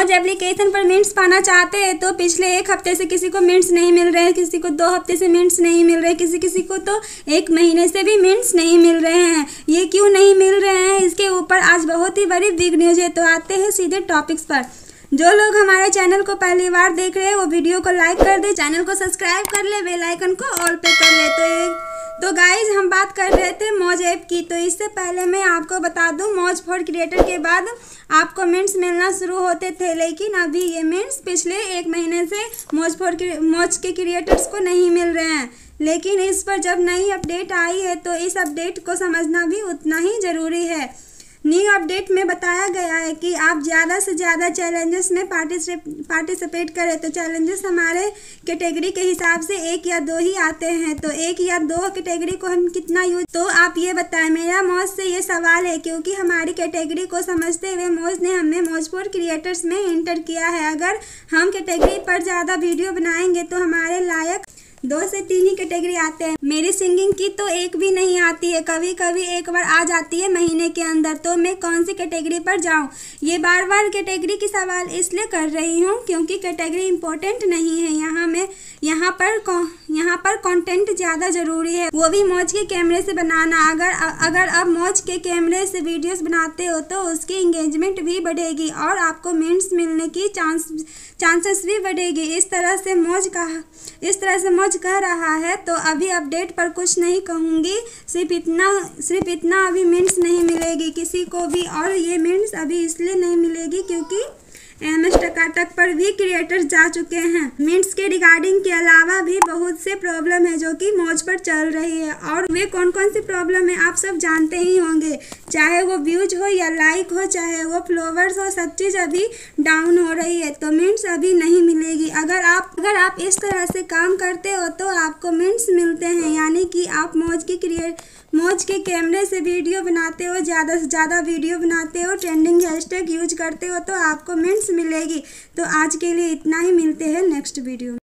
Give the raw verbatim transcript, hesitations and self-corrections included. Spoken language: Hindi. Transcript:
मौज एप्लीकेशन पर मिनट्स पाना चाहते हैं तो पिछले एक हफ्ते से किसी को मिनट्स नहीं मिल रहे हैं, किसी को दो हफ्ते से मिनट्स नहीं मिल रहे, किसी किसी को तो एक महीने से भी मिनट्स नहीं मिल रहे हैं। ये क्यों नहीं मिल रहे हैं, इसके ऊपर आज बहुत ही बड़ी बिग न्यूज़ है। तो आते हैं सीधे टॉपिक्स पर। जो लोग हमारे चैनल को पहली बार देख रहे हैं वो वीडियो को लाइक कर दे, चैनल को सब्सक्राइब कर ले, बेल आइकन को ऑल पे कर ले। तो एक तो गाइज हम बात कर रहे थे मौज ऐप की। तो इससे पहले मैं आपको बता दूं, मौज फॉर क्रिएटर के बाद आपको मिनट्स मिलना शुरू होते थे, लेकिन अभी ये मिनट्स पिछले एक महीने से मौज फॉर मौज के क्रिएटर्स को नहीं मिल रहे हैं। लेकिन इस पर जब नई अपडेट आई है तो इस अपडेट को समझना भी उतना ही ज़रूरी है। न्यू अपडेट में बताया गया है कि आप ज़्यादा से ज़्यादा चैलेंजेस में पार्टिसिपेट करें। तो चैलेंजेस हमारे कैटेगरी के हिसाब से एक या दो ही आते हैं, तो एक या दो कैटेगरी को हम कितना यूज, तो आप ये बताएं। मेरा मौज से ये सवाल है क्योंकि हमारी कैटेगरी को समझते हुए मौज ने हमें मौज फॉर क्रिएटर्स में इंटर किया है। अगर हम कैटेगरी पर ज़्यादा वीडियो बनाएंगे तो हमारे लायक दो से तीन ही कैटेगरी आते हैं। मेरी सिंगिंग की तो एक भी नहीं आती है, कभी कभी एक बार आ जाती है महीने के अंदर। तो मैं कौन सी कैटेगरी पर जाऊं? ये बार बार कैटेगरी की सवाल इसलिए कर रही हूं क्योंकि कैटेगरी इम्पोर्टेंट नहीं है। यहाँ में यहाँ पर यहाँ पर कंटेंट ज़्यादा ज़रूरी है, वो भी मौज के कैमरे से बनाना। अगर अगर अब मौज के कैमरे से वीडियोस बनाते हो तो उसकी इंगेजमेंट भी बढ़ेगी और आपको मिनट्स मिलने की चांस चांसेस भी बढ़ेगी। इस तरह से मौज का इस तरह से मौज कह रहा है। तो अभी अपडेट पर कुछ नहीं कहूँगी, सिर्फ इतना सिर्फ इतना अभी मिनट्स नहीं मिलेगी किसी को भी। और ये मिनट्स अभी इसलिए नहीं मिलेगी क्योंकि एम एस टकाटक पर भी क्रिएटर्स जा चुके हैं। मिनट्स के रिगार्डिंग के अलावा भी बहुत से प्रॉब्लम है जो कि मौज पर चल रही है, और वे कौन कौन सी प्रॉब्लम है आप सब जानते ही होंगे। चाहे वो व्यूज हो या लाइक हो, चाहे वो फॉलोवर्स हो, सब चीज़ अभी डाउन हो रही है। तो मिनट्स अभी नहीं मिलेगी। अगर आप अगर आप इस तरह से काम करते हो तो आपको मिनट्स मिलते हैं, यानी कि आप मौज की क्रिएट मौज के कैमरे से वीडियो बनाते हो, ज़्यादा से ज़्यादा वीडियो बनाते हो, ट्रेंडिंग हैशटैग यूज करते हो तो आपको मिनट्स मिलेगी। तो आज के लिए इतना ही, मिलते हैं नेक्स्ट वीडियो में।